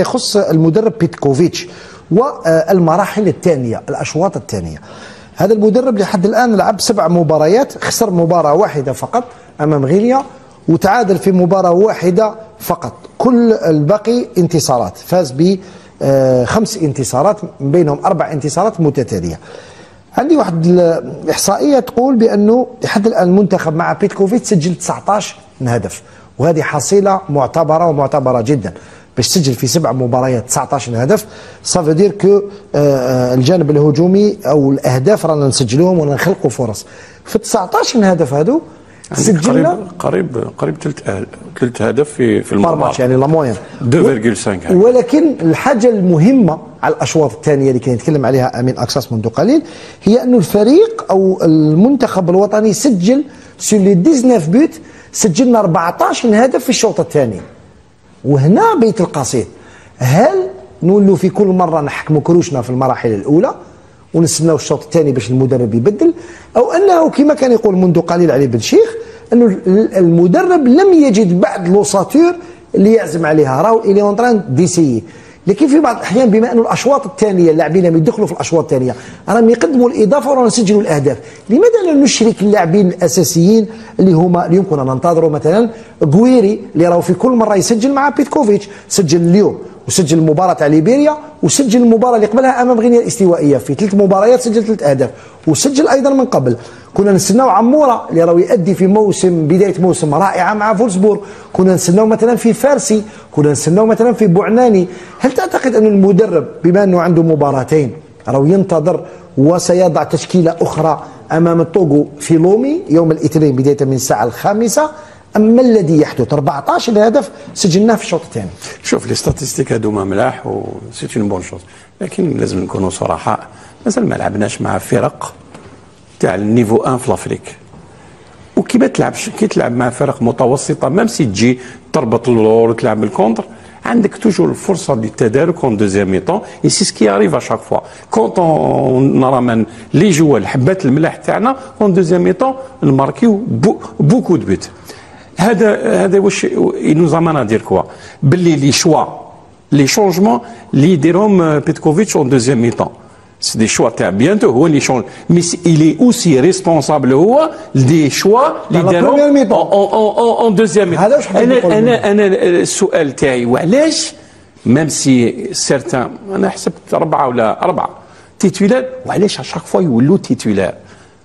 يخص المدرب بيتكوفيتش والمراحل الثانية، الأشواط الثانية. هذا المدرب لحد الآن لعب 7 مباريات، خسر مباراة واحدة فقط أمام غينيا، وتعادل في مباراة واحدة فقط. كل الباقي انتصارات، فاز ب 5 انتصارات، من بينهم 4 انتصارات متتالية. عندي واحد الإحصائية تقول بأنه لحد الآن المنتخب مع بيتكوفيتش سجل 19 هدف، وهذه حصيلة معتبرة ومعتبرة جدا. باش تسجل في 7 مباريات 19 هدف، صافي دير كو الجانب الهجومي او الاهداف رانا نسجلوهم ورانا نخلقوا فرص. في 19 هدف هذو سجلنا قريب 3 هدف في المباراه، يعني لا موين 2.5. ولكن الحاجه المهمه على الاشواط الثانيه اللي كان يتكلم عليها امين اكساس منذ قليل، هي انه الفريق او المنتخب الوطني سجل سور لي 19 بوت، سجلنا 14 هدف في الشوط الثاني. وهنا بيت القصيد، هل نولوا في كل مره نحكموا كروشنا في المراحل الاولى ونستناو الشوط الثاني باش المدرب يبدل، او انه كما كان يقول منذ قليل علي بن شيخ انه المدرب لم يجد بعد لوساتور اللي يعزم عليها، راهو الي اونطران ديسيي. لكن في بعض الاحيان بما انه الاشواط الثانيه اللاعبين لم يدخلوا في الاشواط الثانيه راهم يقدموا الاضافه وراهم يسجلوا الاهداف، لماذا لا نشرك اللاعبين الاساسيين اللي يمكن ان ننتظروا مثلا غويري اللي راهو في كل مره يسجل مع بيتكوفيتش، سجل اليوم وسجل المباراه تاع ليبيريا وسجل المباراه اللي قبلها امام غينيا الاستوائيه، في 3 مباريات سجل 3 اهداف، وسجل ايضا من قبل. كنا نستناو عموره اللي راهو يؤدي في بدايه موسم رائعه مع فولسبورغ، كنا نستناو مثلا في فارسي، كنا نستناو مثلا في بوعناني. هل تعتقد ان المدرب بما انه عنده مباراتين راهو ينتظر وسيضع تشكيله اخرى امام الطوغو في لومي يوم الاثنين بدايه من الساعه 5، اما الذي يحدث 14 هدف سجلناه في الشوط الثاني؟ شوف لي ستاتيستيك هذوما ملاح و سي اون بون شوز، لكن لازم نكونوا صراحه، مازال ما لعبناش مع فرق تاع النيفو 1 في لافريك. وكي تلعبش، كي تلعب مع فرق متوسطه ميم سي تجي تربط اللور وتلعب الكونتر، عندك توجور الفرصه للتدارك اون دوزيام ميطون، اي سي سكي اريف اشاك فوا كونت نرى من لي جوا الحبات الملاح تاعنا اون دوزيام ميطون نماركيو بوكو دو بوت. هذا واش ينوز امانا دير كوا باللي لي شونجمون اللي يديرهم بيتكوفيتش اون دوزيام ميطون سي دي شوا تاع بيانتو هو اللي شونج، مي إلي أوسي ريسبونسابل هو دي شوا اللي دارهم اون دوزيام ميطون. انا السؤال تاعي وعلاش ميم سي سيرتان انا حسبت 4 تيتولار، وعلاش اشاك فوا يولوا تيتولار؟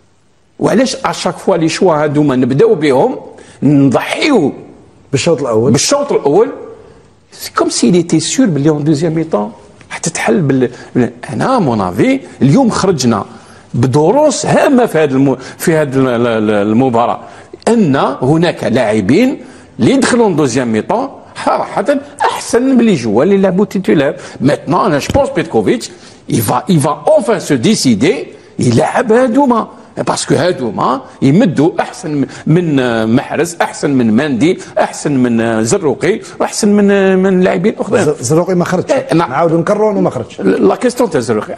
وعلاش اشاك فوا لي شوا هذوما نبداو بهم نضحيو بالشوط الاول سي كوم سي لي تي سور بلي اون دوزيام ميطون حتى تحل انا مون افي. اليوم خرجنا بدروس هامه في هذه المباراه، ان هناك لاعبين اللي يدخلوا دوزيام ميطون صراحه احسن من اللي جوا اللي لعبوا تيتولار. ماتنا انا جو بونس بيتكوفيتش يفا اونفان سو ديسيدي يلعب هادوما، باسكو هادوما يمدوا احسن من محرز، احسن من مندي، احسن من زروقي، واحسن من لاعبين اخرين. زروقي ما خرجش، نعاودوا نكرروا انه ما خرجش. لا كيستيون تاع زروقي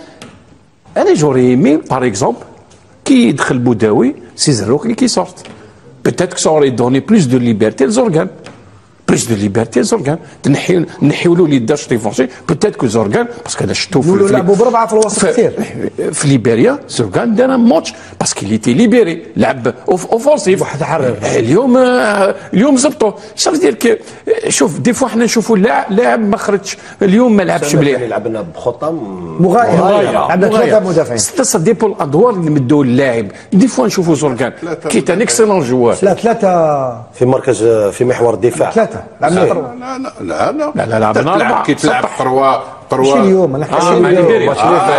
انا جوري مي باغ اكزومبل كي يدخل بوداوي سي زروقي كي سورت، بيتيت كو سوري دوني بلوس دو ليبرتي لزورغان، بلوس دو ليبرتي زورغان، نحيو له لي داش ديفونسي بوتيت كو زورغان باسكو انا شفتو في لعبوا ب4 في الوسط كثير في ليبيريا. زورغان دار ماتش باسكو لي تي ليبيري، لعب اوفونسيف واحد حرر. اليوم زبطوه. شاف دير شوف دي فوا حنا نشوفوا لاعب ما خرجش اليوم ما لعبش مليح، لعبنا بخطه مغايره، لعبنا 3 مدافعين. سا ديبو الادوار اللي مدوا اللاعب. دي فوا نشوفوا زورغان كي تان اكسلون جوار، 3 في مركز في محور الدفاع، 3 لا لعبنا 4 كي تلعب 3 ماشي اليوم انا حاسس مع ليبيريا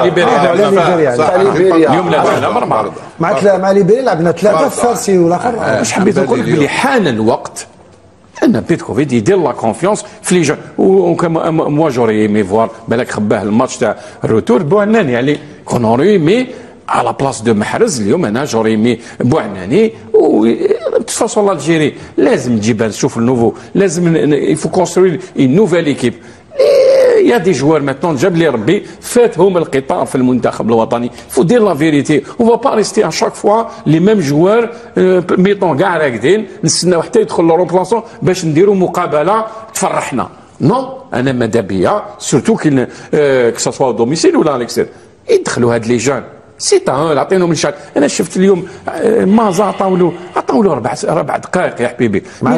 اليوم لعبنا 4 مع ليبيريا لعبنا 3 في فارسي والاخر. واش حبيت نقول لك بلي حان الوقت ان بيتكوفيتش يدير لا كونفيونس في لي جون. موا جوري مي فوار بالك خباه الماتش تاع الروتور بوعناني، يعني كونوري مي على بلاص دو محرز. اليوم انا جوري مي بوعناني فاصون الجيري لازم تجيبها نشوف النوفو، لازم يفو كونستروي اون نوفيل ايكيب. يا دي جوار ماتون جاب لي ربي فاتهم القطار في المنتخب الوطني. فو دير لا فيريتي، اون فا با ريستي ا شاك فوا لي ميم جوار ميطون كاع راقدين نستناو حتى يدخل لو رومبلاسون باش نديروا مقابله تفرحنا. نو انا ماذا بيا سورتو كي كسوا دوميسيل ولا الاكستير يدخلوا هاد لي جان سي طون عطينهم الشعر. انا شفت اليوم مازا عطاو له 4 دقائق يا حبيبي مع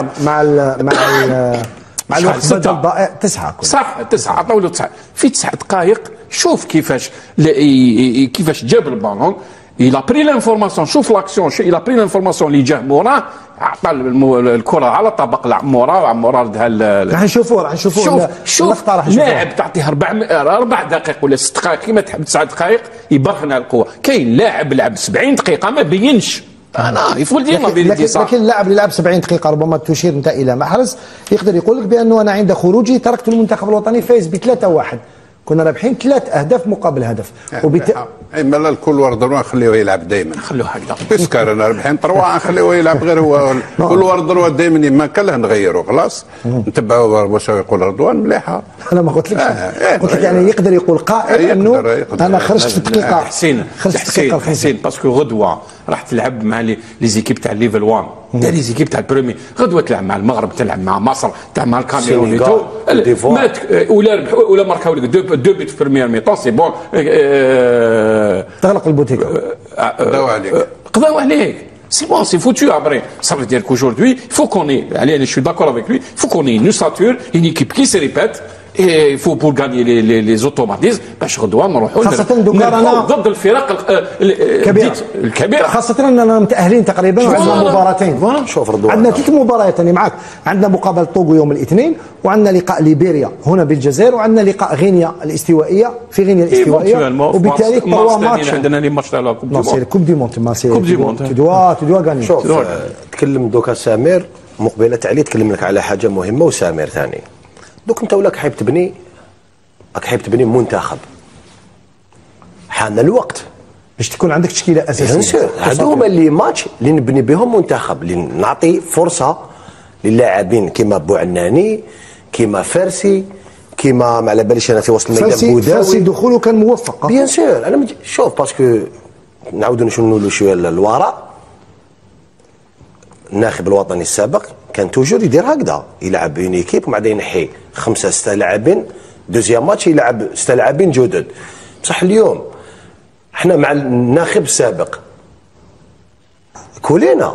الوقفه الضائع 9 صح 9 عطاو له 9 في 9 دقائق. شوف كيفاش جاب البالون إلا بري لانفورماسيون. شوف لاكسيون إلا بري لانفورماسيون اللي جاه موراه عطى الكره على طبق لعب موراه ردها. راح نشوفوه شوف لاعب تعطيه 4 دقائق ولا 6 دقائق كيما تحب 9 دقائق يبرهن على القوه. كاين لاعب لعب 70 دقيقه ما بينش. انا يفول ديما لكن اللاعب اللي لعب 70 دقيقه ربما تشير انت الى محرز يقدر يقول لك بانه انا عند خروجي تركت المنتخب الوطني فايز ب3-1. كنا رابحين 3 أهداف مقابل هدف. مالا الكل ورد نخليوه يلعب دائما. نخليوه هكذا. اسكار انا رابحين 3 نخليوه يلعب غير هو. كل ورد دائما ما كله نغيره خلاص. نتبعوا واش يقول رضوان مليحه. انا ما قلت لكش. قلت لك يعني يقدر يقول قائل انه انا خرجت في الدقيقه. حسين باسكو غدوه راح تلعب مع لي زيكيب تاع ليفل 1. لي زيكيب تاع البريمي غدوه تلعب مع المغرب تلعب مع مصر تلعب مع الكاميرون ولا ماركاو لك 2 بيت في بريمير ميطون سي بون. تغلق البوتيك. قضاو عليك سي بون سي فوتو. ابري ça veut dire qu'aujourd'hui il faut qu'on ait allez je suis d'accord avec lui il faut qu'on ait une ossature une équipe qui se répète et il faut pour gagner les automatismes باش غدوه نروحوا خاصة دوكا رانا ضد الفرق الكبيرة خاصة اننا متأهلين تقريبا وعندنا مباراتين. شوف رضوان عندنا 3 مباريات انا معك. عندنا مقابلة طوغو يوم الاثنين وعندنا لقاء ليبيريا هنا بالجزائر وعندنا لقاء غينيا الاستوائية في غينيا الاستوائية وبالتالي 3 ماتش عندنا لي ماتش تاع كوب دي مونت تدوا غاني. شوف تكلم دوكا سامر مقبلة عليه تكلم لك على حاجة مهمة وسامر ثاني. دوك انت ولاك حايب تبني منتخب. حان الوقت باش تكون عندك تشكيله اساسيه. هادو هما اللي ماتش اللي نبني بهم منتخب اللي نعطي فرصه للاعبين كيما بوعناني كيما فارسي كيما ما على باليش انا في وسط الميدان بوداوي. فارسي دخوله كان موفق بيان سور. انا شوف باسكو نعاودوا نشنوا شويه للوراء. الناخب الوطني السابق كان توجور يدير هكذا يلعب اون ايكيب ومن بعد ينحي 5 6 لاعبين دوزيام ماتش يلعب 6 لاعبين جدد. بصح اليوم احنا مع الناخب السابق كلنا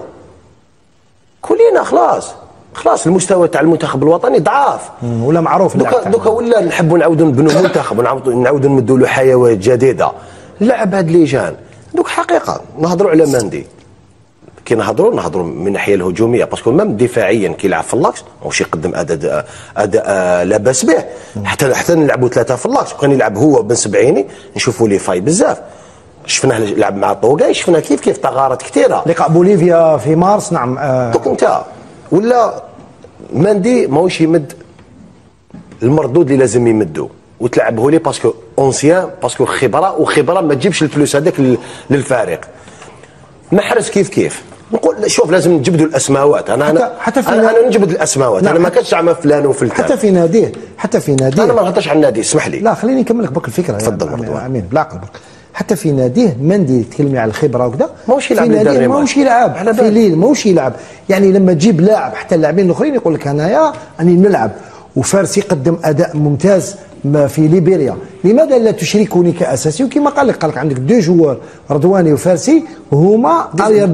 خلاص المستوى تاع المنتخب الوطني ضعاف ولا معروف. دوكا ولا نحبوا نعاودوا نبنوا منتخب ونعاودوا نمدوا له حيويات جديده. اللعب هاد ليجان دوك حقيقه نهضروا على ماندي كي نهضروا من الناحيه الهجوميه باسكو ميم دفاعيا كي يلعب في اللاكس ماهوش يقدم اداء لا باس به. حتى نلعبوا 3 في اللاكس وكان يلعب هو بن سبعيني نشوفوا لي فاي بزاف. شفناه لعب مع طوغاي شفنا كيف تغارات كثيره. لقاء بوليفيا في مارس نعم. دوك انت ولا ماندي ماهوش يمد المردود اللي لازم يمدو وتلعبه لي باسكو اونسيان باسكو خبره ما تجيبش الفلوس هذاك للفريق. محرز كيف نقول شوف لازم نجبدوا الاسماوات. انا نجبد الاسماوات. انا ما كنتش عم فلان وفلان حتى في ناديه انا ما نهضرش على النادي اسمح لي. لا خليني نكمل لك برك الفكره. تفضل مرضوان. امين لا قلبك. حتى في ناديه مندي تكلمي على الخبره وكذا ماهوش يلعب في ناديه ماهوش يلعب في ليل ماهوش يلعب. يعني لما تجيب لاعب حتى اللاعبين الاخرين يقول لك انايا راني نلعب. وفارسي قدم اداء ممتاز في ليبيريا. لماذا لا تشركوني كاساسي؟ وكما قال لك عندك 2 جوار رضواني وفارسي هما اريير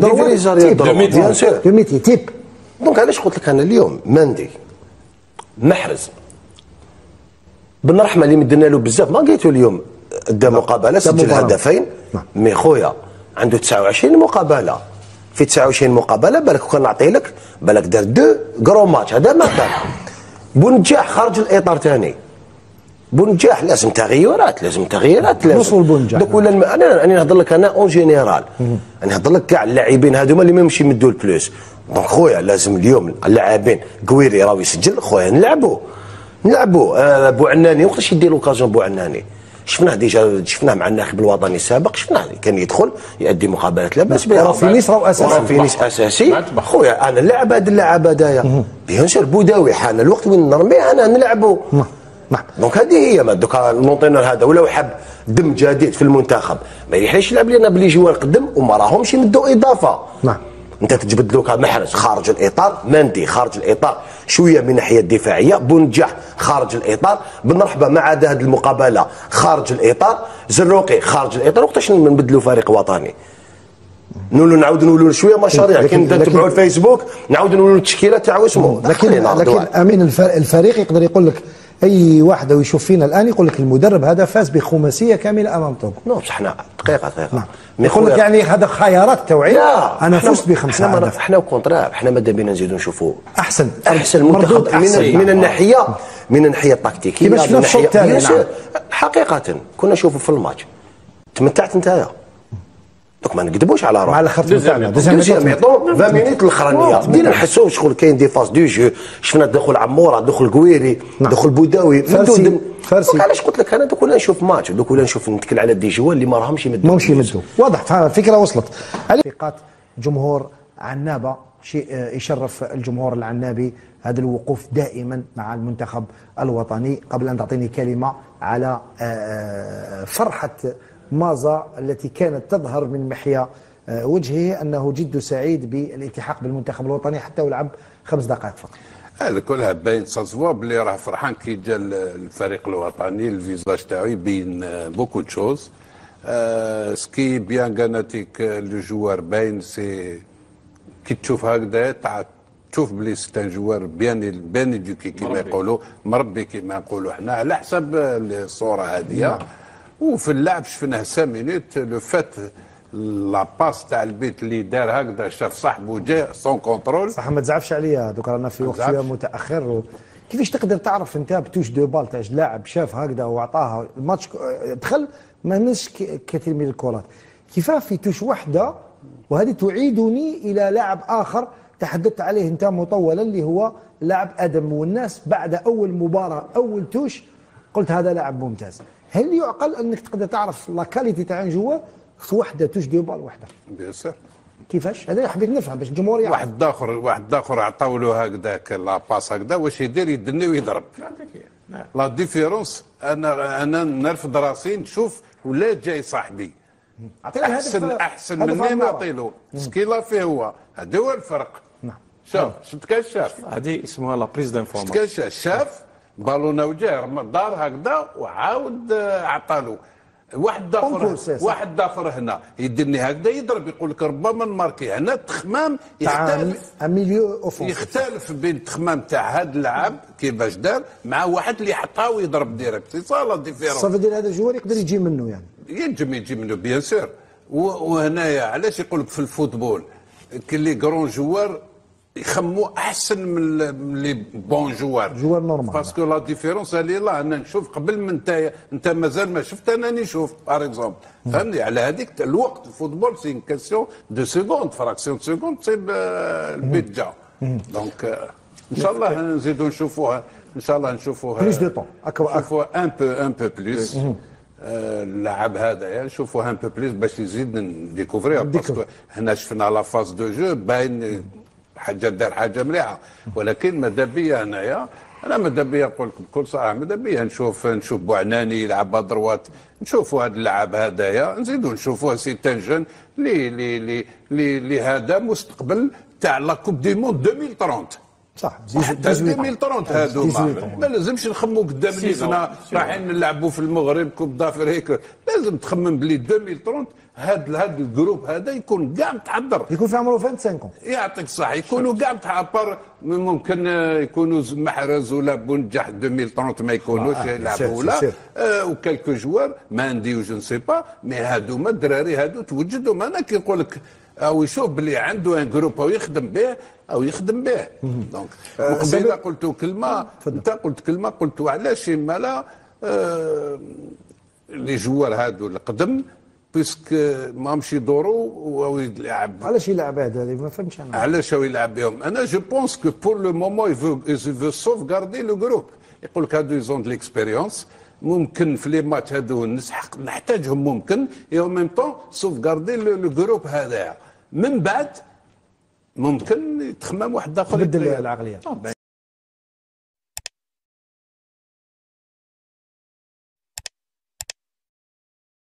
دو ميتي تيب. دونك علاش قلت لك انا اليوم مندي محرز بن رحمه اللي مدنا له بزاف ما لقيته اليوم دا مقابله سجل هدفين مي خويا عنده 29 مقابله. في 29 مقابله بالك كان نعطيه لك بالك دار 2 كرو ماتش. هذا ما كان بونجاح خارج الاطار ثاني. بونجاح لازم تغييرات وصل بونجاح. دوك ولا انا نهضر لك انا اون جينيرال. انا نهضر لك كاع اللاعبين هذوما اللي ما يمشي يمدوا البلوس. دونك خويا لازم اليوم اللاعبين كويري راهو يسجل خويا نلعبوا بوعناني وقتاش يدير لوكازيون بوعناني شفناه ديجا شفناه مع الناخب الوطني السابق شفناه كان يدخل يؤدي مقابلات لا باس بها. رافينيس راهو اساسي خويا انا نلعب هذا اللاعب هذايا بيان سور بوداوي حان الوقت وين نرميه انا نلعبوا. دونك هذه هي دوكا لونطينور هذا ولو حب دم جديد في المنتخب ما يحلاش يلعب لنا بلي جوار قدم وما راهمش يمدوا اضافه. انت تجبد له محرز خارج الاطار، مندي خارج الاطار شويه من الناحيه الدفاعيه، بونجاح خارج الاطار، بن رحبه مع هذه المقابله خارج الاطار، زروقي خارج الاطار. وقتاش نبدلوا فريق وطني؟ نعاودوا نقولوا شويه مشاريع كي نتبعوا الفيسبوك، نعاودوا نقولوا التشكيله تاعو اسمه. لكن امين الفريق يقدر يقول لك اي واحد ويشوف فينا الان يقول لك المدرب هذا فاز بخماسيه كامله امام توغو. نو بصح حنا دقيقه نعم. يقول لك يعني هذا خيارات توعيه. انا فزت بخمسه اهداف. احنا كونترا، احنا ماذا بينا نزيدوا نشوفوا احسن منتخب من الناحيه التكتيكيه، من الناحيه نعم. حقيقه كنا نشوفوا في الماتش تمتعت نتايا. دوك ما نكذبوش على روحنا. مع الخط تاعنا دوزيام ميطون 20 مينيت الاخرانيه بدينا نحسوا شغل كاين دي فاز دو جو، شفنا دخول عموره، دخول قويري، دخول بوداوي، فارسي. علاش قلت لك انا دوك ولا نشوف ماتش، دوك ولا نشوف نتكل على دي جوال اللي ما راهمش يمدوا. واضح الفكره وصلت. ثقات جمهور عنابه شيء يشرف الجمهور العنابي هذا الوقوف دائما مع المنتخب الوطني. قبل ان تعطيني كلمه على فرحه مازا التي كانت تظهر من محيا وجهه انه جد سعيد بالالتحاق بالمنتخب الوطني حتى ولعب 5 دقائق فقط. هذا كلها باين ساسوا بلي راه فرحان كي جا الفريق الوطني. الفيزاج تاعو يبين بوكو تشوز. سكي بيان غاناتيك لو جوار باين سي كي تشوف هكذا تشوف بلي سي ان جوار بيان ايدوكي كيما يقولوا، مربي كيما نقولوا حنا على حسب الصوره هذه. وفي اللعب شفناه 5 مينوت لو فات لا باس تاع البيت اللي دار هكذا، شاف صاحبه جا سون كونترول. صح ما تزعفش عليا دوك رانا في وقت شويه متاخر. كيفاش تقدر تعرف انت بتوش دو بال تاع لاعب شاف هكذا وعطاها الماتش دخل ما منش كثير من الكرات، كيفاه في توش وحده؟ وهذه تعيدني الى لاعب اخر تحدثت عليه انت مطولا اللي هو لاعب ادم، والناس بعد اول مباراه اول توش قلت هذا لاعب ممتاز. هل يعقل انك تقدر تعرف لا كاليتي تاع جوا في وحده توش دو بال وحده؟ بيان سور. كيفاش؟ هذا حبيت نفهم باش الجمهور يعرف. واحد اخر عطاو له هكذاك لا باس هكذا، واش يدير؟ يدني ويضرب. لا ديفيرونس انا نرفد راسي نشوف ولا جاي صاحبي احسن مني نعطيله سكيلا فيه هو. هذا هو الفرق. نعم. شفت كاش شاف هذه اسمها لا بريز دانفورماسيون. شفت كاش شاف بالونه وجا دار هكذا وعاود عطالو. واحد اخر هنا يدني هكذا يضرب، يقول لك ربما نماركي. هنا التخمام يختلف بين التخمام تاع هذا اللاعب كيفاش دار مع واحد اللي حطها ويضرب ديريكت. سي سا لا ديفيرونس. صافي ديال هذا الجوار يقدر يجي منه يعني. يجي منه بيان سور. وهنايا علاش يقول لك في الفوتبول كي لي كرون جوار يخموا احسن من لي بون جوار نورمال، باسكو لا ديفيرونس اللي لا انا نشوف قبل من انت مازال ما شفت انا نشوف باغ اكزومبل. فهمني على هذيك الوقت الفوتبول سي ان كاسيون دو سكوند، فراكسيون سكوند سي البيت جا. دونك ان شاء الله نزيدوا نشوفوها، ان شاء الله نشوفوها بلوس دو طون، نشوفوها ان بو بلوس. اللاعب هذا نشوفوه ان بو بلوس باش يزيد نديكوفريها، باسكو هنا شفنا لا فاز دو جو باين حاجه دار حاجه مليحه. ولكن ماذا بيا هنايا، انا ماذا بيا نقول لكم بكل صراحه، ماذا بيا نشوف بوعناني يلعب بدروات، نشوفوا هذا اللاعب هذايا نزيدوا نشوفوه سي تان جون اللي هذا مستقبل تاع لا كوب دي موند 2030. صح. حتى 2030 هادو ما لازمش نخموا قدام لينا رايحين نلعبوا في المغرب كوب دافريك. لازم تخمم بلي 2030 هذا الجروب هذا يكون كاع متحضر، يكون في عمره 25 يعطيك الصح، يكونوا كاع متحضر. ممكن يكونوا محرز ولا بونجح 2030 ما يكونوش يلعبوا ولا وكالكو جوار ماندي وجو سي با. مي هادوما الدراري هادو توجدوا. انا كي نقول لك او يشوف بلي عنده ان جروب او يخدم به دونك قبيله قلت كلمه، انت قلت كلمه، قلت علاش ما لي جوار هادو القدم بيسك ماهمش يدوروا او يلعب. علاش يلعب هذا؟ ما فهمتش انا علاش هو يلعب بهم. انا جو بونس كو بور لو مومون يفو سوف غاردي لو جروب. يقول لك هادو يزون دو ليكسبيريونس، ممكن في لي ماتش هادو نحتاجهم، ممكن اي ميم طون سوف غاردي لو جروب هذا. من بعد ممكن يتخمم واحد اخر يبدل العقليه.